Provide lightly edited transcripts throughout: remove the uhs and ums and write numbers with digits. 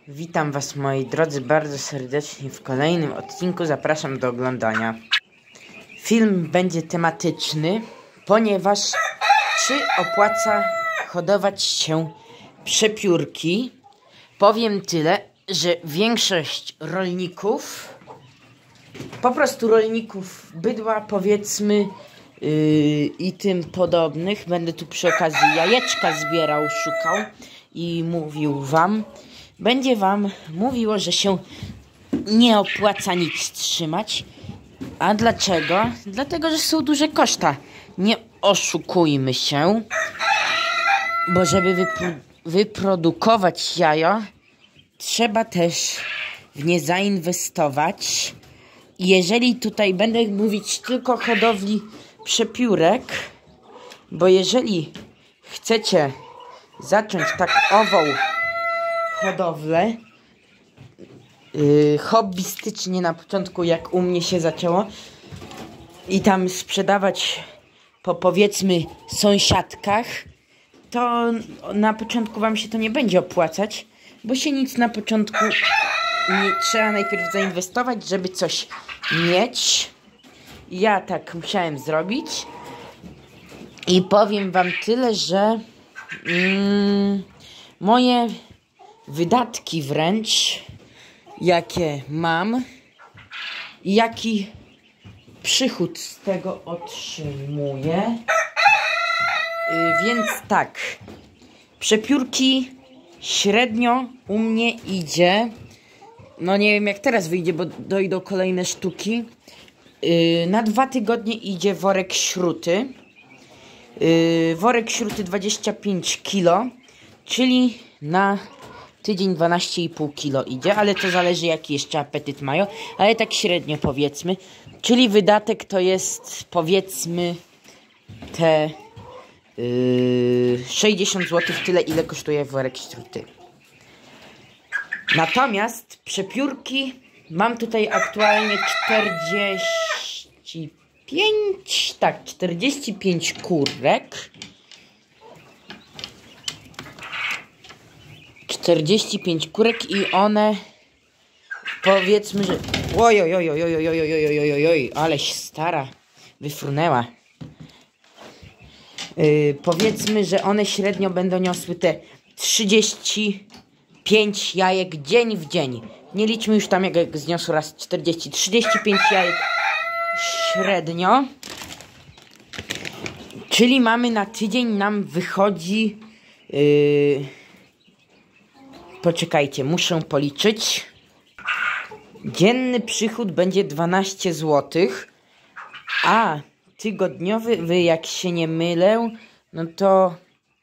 Witam Was, moi drodzy, bardzo serdecznie w kolejnym odcinku. Zapraszam do oglądania. Film będzie tematyczny, ponieważ czy opłaca hodować się przepiórki? Powiem tyle, że większość rolników, po prostu rolników bydła, powiedzmy, i tym podobnych, będę tu przy okazji jajeczka zbierał, szukał i będzie wam mówiło, że się nie opłaca nic trzymać. A dlaczego? Dlatego, że są duże koszta. Nie oszukujmy się, bo żeby wyprodukować jajo, trzeba też w nie zainwestować. I jeżeli tutaj będę mówić tylko o hodowli przepiórek, bo jeżeli chcecie zacząć tak ową hodowlę hobbystycznie na początku, jak u mnie się zaczęło, i tam sprzedawać po, powiedzmy, sąsiadkach, to na początku wam się to nie będzie opłacać, bo się nic na początku nie trzeba najpierw zainwestować, żeby coś mieć. Ja tak musiałem zrobić i powiem wam tyle, że moje wydatki wręcz, jakie mam i jaki przychód z tego otrzymuję. Więc tak, przepiórki średnio u mnie idzie, no nie wiem jak teraz wyjdzie, bo dojdą kolejne sztuki. Na 2 tygodnie idzie worek śruty. Worek śruty 25 kg, czyli na tydzień 12,5 kg idzie, ale to zależy jaki jeszcze apetyt mają, ale tak średnio powiedzmy. Czyli wydatek to jest, powiedzmy, te 60 zł, tyle ile kosztuje worek śruty. Natomiast przepiórki mam tutaj aktualnie 45 kurek. 45 kurek i one, powiedzmy, że oj, aleś stara wyfrunęła. Powiedzmy, że one średnio będą niosły te 35 jajek dzień w dzień. Nie liczmy już tam, jak zniosło raz 35 jajek średnio. Czyli mamy na tydzień, nam wychodzi... poczekajcie, muszę policzyć. Dzienny przychód będzie 12 zł, a tygodniowy, jak się nie mylę, no to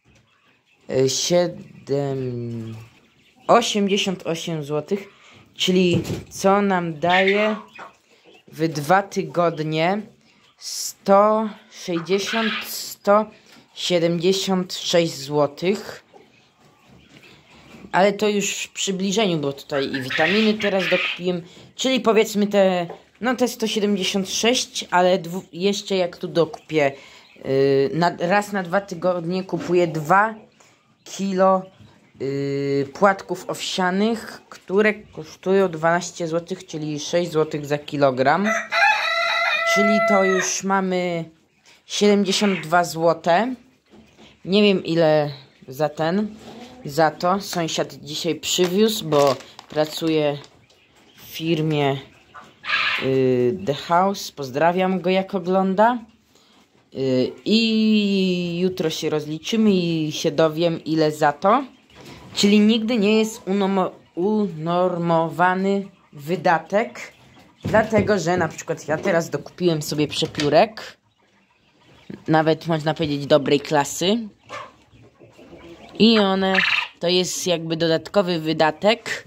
88 zł, czyli co nam daje w 2 tygodnie 176 zł. Ale to już w przybliżeniu, bo tutaj i witaminy teraz dokupiłem, czyli powiedzmy te 176, ale jeszcze jak tu dokupię, raz na 2 tygodnie kupuję 2 kilo płatków owsianych, które kosztują 12 zł, czyli 6 zł za kilogram. Czyli to już mamy 72 zł. Nie wiem ile za to sąsiad dzisiaj przywiózł, bo pracuje w firmie The House. Pozdrawiam go, jak ogląda. I jutro się rozliczymy i się dowiem, ile za to. Czyli nigdy nie jest unormowany wydatek, dlatego że na przykład ja teraz dokupiłem sobie przepiórek, nawet można powiedzieć dobrej klasy. I one, to jest jakby dodatkowy wydatek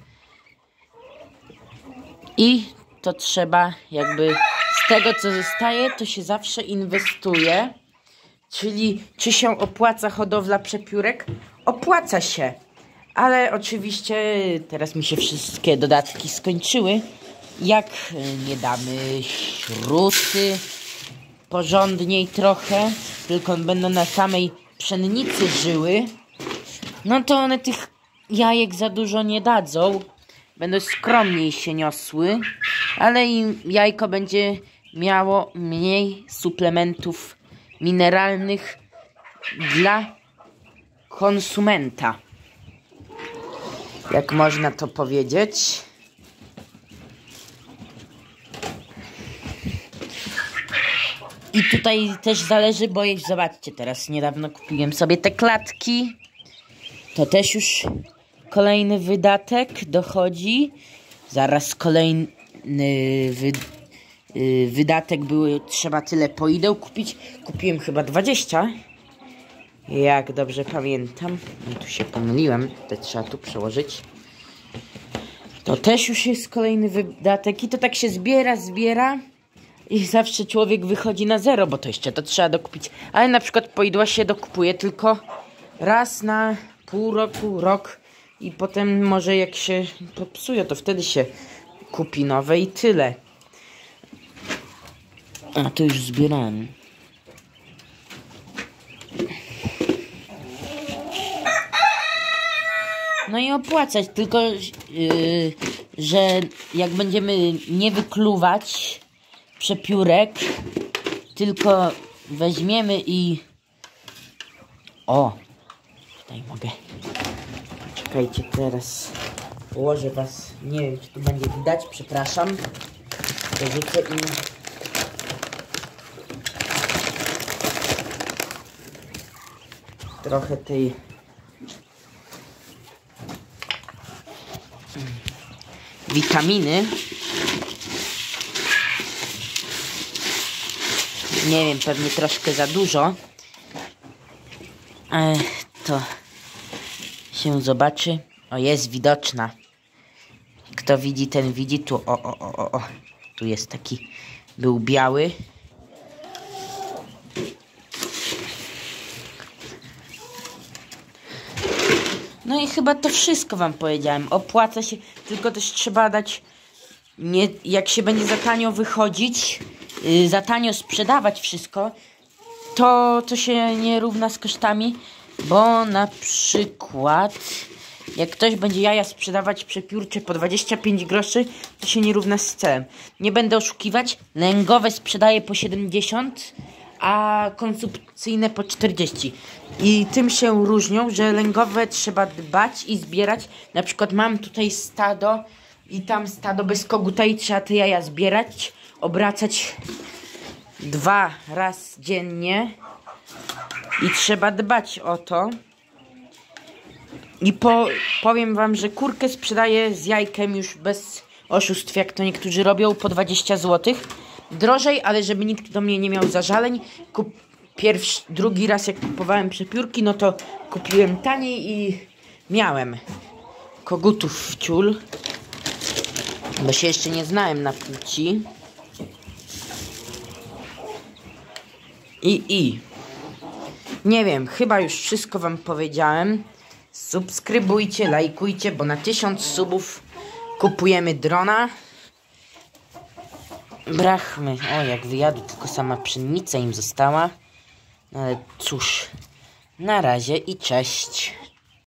i to trzeba jakby, z tego co zostaje, to się zawsze inwestuje. Czyli czy się opłaca hodowla przepiórek? Opłaca się, ale oczywiście teraz mi się wszystkie dodatki skończyły. Jak nie damy śruty porządniej trochę, tylko będą na samej pszennicy żyły, no to one tych jajek za dużo nie dadzą. Będą skromniej się niosły, ale i jajko będzie miało mniej suplementów mineralnych dla konsumenta. Jak można to powiedzieć. I tutaj też zależy, bo zobaczcie, teraz niedawno kupiłem sobie te klatki. To też już kolejny wydatek dochodzi. Zaraz kolejny wydatek trzeba tyle poideł kupić. Kupiłem chyba 20. Jak dobrze pamiętam. No tu się pomyliłem. To trzeba tu przełożyć. To też już jest kolejny wydatek. I to tak się zbiera. I zawsze człowiek wychodzi na zero, bo to jeszcze to trzeba dokupić. Ale na przykład poidła się dokupuje tylko raz na pół roku, rok. I potem może jak się popsuje, to wtedy się kupi nowe i tyle. A to już zbierałem. No i opłacać, tylko że jak będziemy nie wykluwać przepiórek, tylko weźmiemy i... O! Tutaj mogę. Czekajcie, teraz położę was. Nie wiem, czy tu będzie widać, przepraszam. Dorzucę im... trochę tej... witaminy. Nie wiem, pewnie troszkę za dużo. Ale to się zobaczy. O, jest widoczna. Kto widzi, ten widzi. Tu, o. Tu jest taki, był biały. No i chyba to wszystko wam powiedziałem. Opłaca się, tylko też trzeba dać, nie, jak się będzie za tanio wychodzić, za tanio sprzedawać wszystko, to się nie równa z kosztami, bo na przykład jak ktoś będzie jaja sprzedawać przepiórcze po 25 groszy, to się nie równa z celem. Nie będę oszukiwać, lęgowe sprzedaję po 70, a konsumpcyjne po 40. I tym się różnią, że lęgowe trzeba dbać i zbierać. Na przykład mam tutaj stado i tam stado bez koguta i trzeba te jaja zbierać, obracać 2 razy dziennie i trzeba dbać o to. I powiem wam, że kurkę sprzedaję z jajkiem już bez oszustw, jak to niektórzy robią, po 20 zł. Drożej, ale żeby nikt do mnie nie miał zażaleń. Drugi raz jak kupowałem przepiórki, no to kupiłem taniej i miałem kogutów w ciul. Bo się jeszcze nie znałem na płci. Nie wiem, chyba już wszystko wam powiedziałem. Subskrybujcie, lajkujcie, bo na 1000 subów kupujemy drona. Brachmy. O, jak wyjadł, tylko sama pszenica im została. Ale cóż, na razie i cześć.